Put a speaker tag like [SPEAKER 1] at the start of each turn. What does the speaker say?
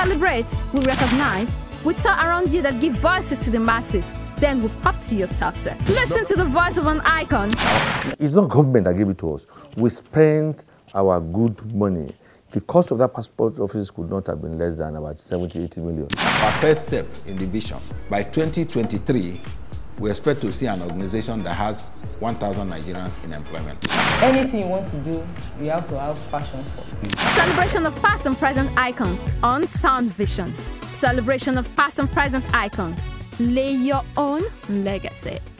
[SPEAKER 1] celebrate, we recognize, we turn around you that give voices to the masses. Then we pop to your success. Listen to the voice of an icon.
[SPEAKER 2] It's not government that gave it to us. We spent our good money. The cost of that passport office could not have been less than about 70, 80 million.
[SPEAKER 3] Our first step in the vision. By 2023, we expect to see an organization that has 1,000 Nigerians in employment.
[SPEAKER 4] Anything you want to do, you have to have passion for.
[SPEAKER 1] Celebration of past and present icons on Sound Vision. Celebration of past and present icons. Lay your own legacy.